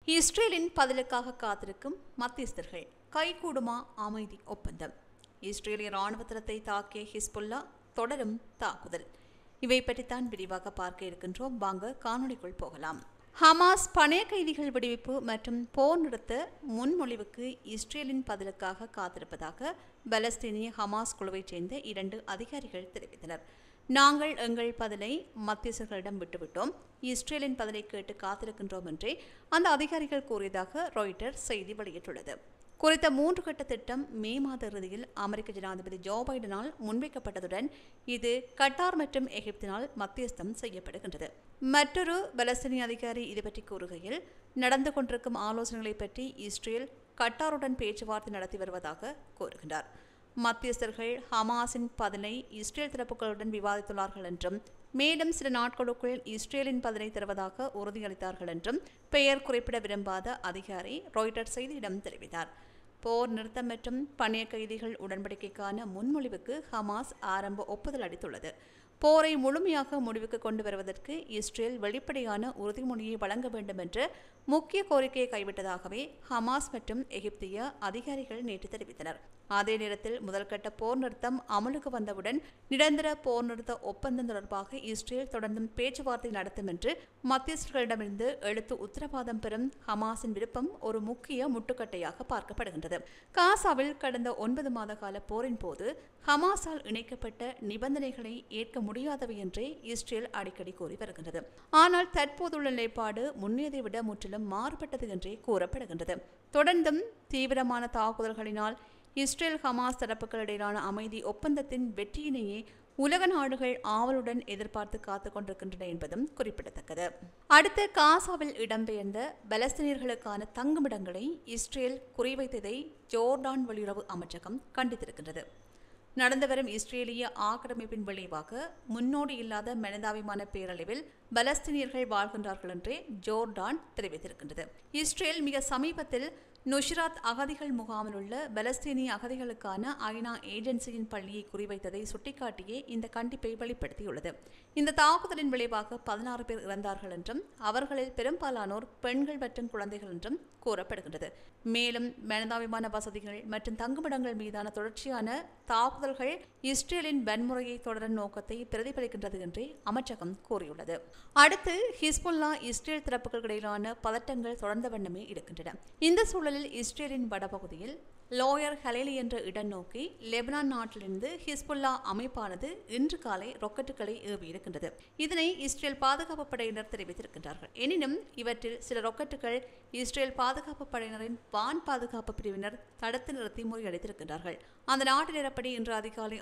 இஸ்ரேலின் பதிலுக்காக காத்திருக்கும் மத்தியஸ்தர்கள் கைகூடுமா அமைதி ஒப்பந்தம்? இஸ்ரேலிய ராணுவ தளத்தை தாக்கிய ஹிஸ்புல்லா தொடரும் தாக்குதல். இவை பற்றித்தான் விரிவாக பார்க்க இருக்கின்றோம். வாங்க காணொளிக்குள் போகலாம். ஹமாஸ் பணைய கைதிகள் விடுவிப்பு மற்றும் போர் நிறுத்த முன்மொழிவுக்கு இஸ்ரேலின் பதிலுக்காக காத்திருப்பதாக பலஸ்தீனிய ஹமாஸ் குழுவைச் சேர்ந்த 2 அதிகாரிகள் தெரிவித்தனர். நாங்கள் எங்கள் பதிலை மத்தியஸ்தர்களிடம் விட்டுவிட்டோம், இஸ்ரேலின் பதிலை கேட்டு காத்திருக்கின்றோம் என்றே அந்த அதிகாரிகள் கூறியதாக ராய்ட்டர்ஸ் செய்தி வெளியிட்டுள்ளது. குறித்த 3 கட்ட திட்டம் மே மாத இறுதியில் அமெரிக்க ஜனாதிபதி ஜோ பைடனால் முன்வைக்கப்பட்டதுடன் இது கட்டார் மற்றும் எகிப்தினால் மத்தியஸ்தம் செய்யப்படுகின்றது. மற்றொரு பலஸ்தீனிய அதிகாரி இதுபற்றி கூறுகையில், நடந்து கொண்டிருக்கும் ஆலோசனைகளை பற்றி இஸ்ரேல் கட்டாருடன் பேச்சுவார்த்தை நடத்தி வருவதாக கூறுகின்றார். மத்தியஸ்தர்கள் ஹமாஸின் பதிலை இஸ்ரேல் தரப்புகளுடன் விவாதித்துள்ளார்கள் என்றும் மேலும் சில நாட்களுக்குள் இஸ்ரேலின் பதிலை தருவதாக உறுதியளித்தார்கள் என்றும் பெயர் குறிப்பிட விரும்பாத அதிகாரி ராய்ட்டர்ஸ் செய்தியிடம் தெரிவித்தார். போர் நிறுத்தம் மற்றும் பணைய கைதிகள் உடன்படிக்கைக்கான முன்மொழிவுக்கு ஹமாஸ் ஆரம்ப ஒப்புதல் அளித்துள்ளது. போரை முழுமையாக முடிவுக்கு கொண்டு வருவதற்கு இஸ்ரேல் வெளிப்படையான உறுதிமொழியை வழங்க வேண்டும் என்ற முக்கிய கோரிக்கையை கைவிட்டதாகவே ஹமாஸ் மற்றும் எகிப்திய அதிகாரிகள் நேற்று தெரிவித்தனர். அதே நேரத்தில் முதல் கட்ட போர் நிறுத்தம் அமலுக்கு வந்தவுடன் நிரந்தர போர் நிறுத்த ஒப்பந்தம் தொடர்பாக இஸ்ரேல் தொடர்ந்தும் பேச்சுவார்த்தை நடத்தும் என்று மத்தியஸ்தர்களிடமிருந்து எழுத்து உத்தரவாதம் பெறும் ஹமாஸின் விருப்பம் ஒரு முக்கிய முட்டுக்கட்டையாக பார்க்கப்படுகின்றது. காசாவில் கடந்த 9 மாத கால போரின் போது ஹமாஸால் இணைக்கப்பட்ட நிபந்தனைகளை ஏற்க முடியாதவை என்றே இஸ்ரேல் அடிக்கடி கூறி வருகின்றது. ஆனால் தற்போதுள்ள நிலைப்பாடு முன்னேதை விட முற்றிலும் மாறுபட்டது என்றே கூறப்படுகின்றது. தொடர்ந்தும் தீவிரமான தாக்குதல்களினால் இஸ்ரேல் ஹமாஸ் தரப்புகளிடையிலான அமைதி ஒப்பந்தத்தின் வெற்றியினையே உலக நாடுகள் ஆவலுடன் எதிர்பார்த்து காத்துக் கொண்டிருக்கின்றன என்பதும் குறிப்பிடத்தக்கது. அடுத்து காசாவில் இடம்பெயர்ந்த பலஸ்தீனியர்களுக்கான தங்குமிடங்களை இஸ்ரேல் குறிவைத்ததை ஜோர்டான் வெளியுறவு அமைச்சகம் கண்டித்திருக்கின்றது. நடந்து வரும் இஸ்ரேலிய ஆக்கிரமிப்பின் விளைவாக முன்னோடி இல்லாத மனிதாபிமான பேரழிவில் பலஸ்தீனியர்கள் வாழ்கின்றார்கள் என்றே ஜோர்டான் தெரிவித்திருக்கின்றது. இஸ்ரேல் மிக சமீபத்தில் நுஷ்ராத் அகதிகள் முகாமில் உள்ள பலஸ்தீனிய அகதிகளுக்கான ஐநா ஏஜென்சியின் பள்ளியை குறிவைத்ததை சுட்டிக்காட்டியே இந்த கண்டிப்பை வெளிப்படுத்தியுள்ளது. இந்த தாக்குதலின் விளைவாக 16 பேர் இறந்தார்கள் என்றும் அவர்களில் பெரும்பாலானோர் பெண்கள் மற்றும் குழந்தைகள் என்றும் கூறப்படுகின்றது. மேலும் மனிதாபிமான வசதிகள் மற்றும் தங்குமிடங்கள் மீதான தொடர்ச்சியான தாக்குதல்கள் இஸ்ரேலின் வன்முறையை தொடரும் நோக்கத்தை பிரதிபலிக்கின்றது என்றே அமைச்சகம் கூறியுள்ளது. அடுத்து ஹிஸ்புல்லா இஸ்ரேல் தரப்புகளிடையிலான பதட்டங்கள் தொடர்ந்த வண்ணமே இருக்கின்றன. இந்த சூழலில் இஸ்ரேலின் வடபகுதியில் லோயர் ஹலேலி என்ற இடம் நோக்கி லெபனான் நாட்டிலிருந்து ஹிஸ்புல்லா அமைப்பானது இன்று காலை ராக்கெட்டுகளை ஏவியிருக்கின்றது. இதனை இஸ்ரேல் பாதுகாப்பு படையினர் தெரிவித்திருக்கின்றார்கள். எனினும் இவற்றில் சில ராக்கெட்டுகள் இஸ்ரேல் பாதுகாப்பு படையினரின் வான் பாதுகாப்பு பிரிவினர் தடுத்து நிறுத்தி முறியடித்திருக்கின்றார்கள். அந்த நாட்டு நேரப்படி இன்று அதிகாலை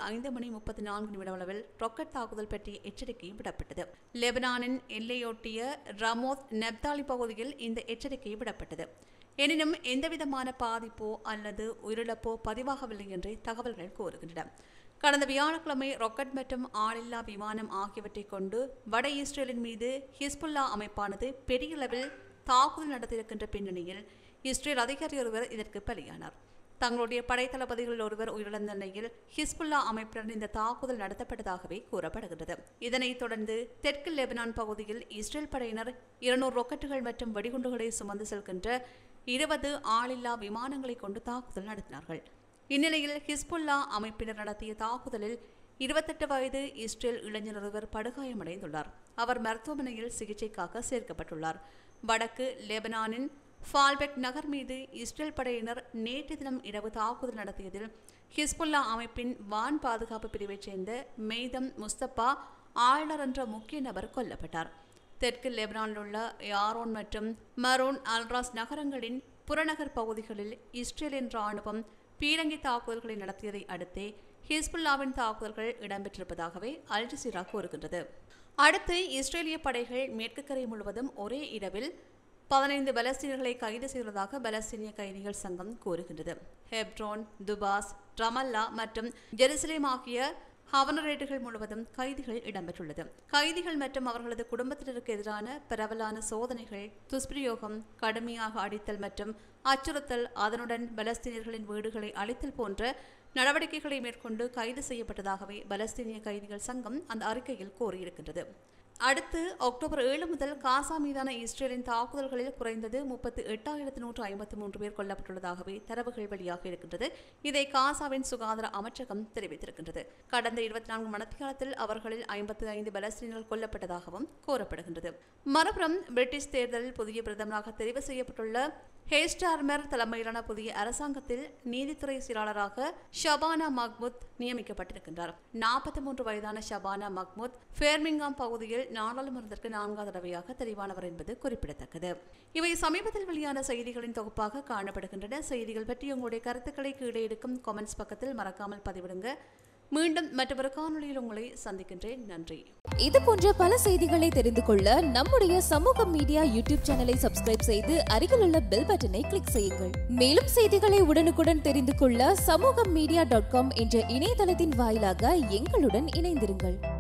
5:34 அளவில் ராக்கெட் தாக்குதல் பற்றிய எச்சரிக்கை விடப்பட்டது. லெபனானின் எல்லையொட்டிய ரமோத் நெப்தாலி பகுதியில் இந்த எச்சரிக்கை விடப்பட்டது. எனினும் எந்தவிதமான பாதிப்போ அல்லது உயிரிழப்போ பதிவாகவில்லை என்றே தகவல்கள் கூறுகின்றன. கடந்த வியாழக்கிழமை ராக்கெட் மற்றும் ஆளில்லா விமானம் ஆகியவற்றை கொண்டு வட இஸ்ரேலின் மீது ஹிஸ்புல்லா அமைப்பானது பெரிய அளவில் தாக்குதல் நடத்தியிருக்கின்ற பின்னணியில் இஸ்ரேல் அதிகாரி ஒருவர் இதற்கு பலியானார். தங்களுடைய படைத்தளபதிகளில் ஒருவர் உயிரிழந்த நிலையில் ஹிஸ்புல்லா அமைப்புடன் இந்த தாக்குதல் நடத்தப்பட்டதாகவே கூறப்படுகிறது. இதனைத் தொடர்ந்து தெற்கு லெபனான் பகுதியில் இஸ்ரேல் படையினர் 200 ராக்கெட்டுகள் மற்றும் வெடிகுண்டுகளை சுமந்து செல்கின்ற 20 ஆளில்லா விமானங்களை கொண்டு தாக்குதல் நடத்தினார்கள். இந்நிலையில் ஹிஸ்புல்லா அமைப்பினர் நடத்திய தாக்குதலில் 28 வயது இஸ்ரேல் இளைஞர் ஒருவர் படுகாயமடைந்துள்ளார். அவர் மருத்துவமனையில் சிகிச்சைக்காக சேர்க்கப்பட்டுள்ளார். வடக்கு லெபனானின் ஃபால்பெக் நகர் மீது இஸ்ரேல் படையினர் நேற்று தினம் இரவு தாக்குதல் நடத்தியதில் ஹிஸ்புல்லா அமைப்பின் வான் பாதுகாப்பு பிரிவைச் சேர்ந்த மெய்தம் முஸ்தபா ஆளுநர் என்ற முக்கிய நபர் கொல்லப்பட்டார். தெற்கு லெபனானில் உள்ள யாரோன் மற்றும் மரூன் அல்ராஸ் நகரங்களின் புறநகர் பகுதிகளில் இஸ்ரேலின் ராணுவம் பீரங்கி தாக்குதல்களை நடத்தியதை அடுத்தே ஹிஸ்புல்லாவின் தாக்குதல்கள் இடம்பெற்றிருப்பதாகவே அல் ஜசீரா கூறுகின்றது. அடுத்து இஸ்ரேலிய படைகள் மேற்கு கரை முழுவதும் ஒரே இரவில் 15 பலஸ்தீனியர்களை கைது செய்ததாக பலஸ்தீனிய கைதிகள் சங்கம் கூறுகின்றது. ஹெப்ரோன், துபாஸ், ரமல்லா மற்றும் ஜெருசலேம் ஆகிய ஹவனரேட்டுகள் முழுவதும் கைதிகள் இடம்பெற்றுள்ளது. கைதிகள் மற்றும் அவர்களது குடும்பத்தினருக்கு எதிரான பரவலான சோதனைகள், துஷ்பிரயோகம், கடுமையாக அடித்தல் மற்றும் அச்சுறுத்தல், அதனுடன் பலஸ்தீனியர்களின் வீடுகளை அழித்தல் போன்ற நடவடிக்கைகளை மேற்கொண்டு கைது செய்யப்பட்டதாகவே பலஸ்தீனிய கைதிகள் சங்கம் அந்த அறிக்கையில் கோரியிருக்கின்றது. அடுத்து அக்டோபர் 7 முதல் காசா மீதான இஸ்ரேலின் தாக்குதல்களில் குறைந்தது 38,153 பேர் கொல்லப்பட்டுள்ளதாகவே தரவுகள் வெளியாக இருக்கின்றது. இதை காசாவின் சுகாதார அமைச்சகம் தெரிவித்திருக்கின்றது. கடந்த 24 மணித்தியாலத்தில் அவர்களில் 55 பலஸ்தீனர்கள் கொல்லப்பட்டதாகவும் கூறப்படுகின்றது. மறுபுறம் பிரிட்டிஷ் தேர்தலில் புதிய பிரதமராக தெரிவு செய்யப்பட்டுள்ள ஹேஸ்டார்மர் தலைமையிலான புதிய அரசாங்கத்தில் நீதித்துறை செயலாளராக ஷபானா மஹ்மூத் நியமிக்கப்பட்டிருக்கின்றார். 43 வயதான ஷபானா மஹ்மூத் பேர்மிங்காம் பகுதியில் நாடாளுமன்றத்திற்கு 4வது தடவையாக தெரிவானவர் என்பது குறிப்பிடத்தக்கது. இவை சமீபத்தில் வெளியான செய்திகளின் தொகுப்பாக காணப்படுகின்றன. செய்திகள் பற்றி உங்களுடைய கருத்துக்களை கீழே இருக்கும் கமெண்ட்ஸ் பக்கத்தில் மறக்காமல் பதிவிடுங்க. மீண்டும் மற்றொரு காணொளியில் உங்களை சந்திக்கின்றேன். நன்றி. இது போன்ற பல செய்திகளை தெரிந்து கொள்ள நம்முடைய சமூக மீடியா யூடியூப் சேனலை சப்ஸ்கிரைப் செய்து அருகிலுள்ள பெல் பட்டனை கிளிக் செய்யுங்கள். மேலும் செய்திகளை உடனுக்குடன் தெரிந்து கொள்ள samoogamedia.com என்ற இணையதளத்தின் வாயிலாக எங்களுடன் இணைந்திருங்கள்.